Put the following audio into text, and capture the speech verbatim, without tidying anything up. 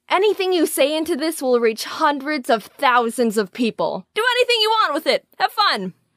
Anything you say into this will reach hundreds of thousands of people. Do anything you want with it. Have fun.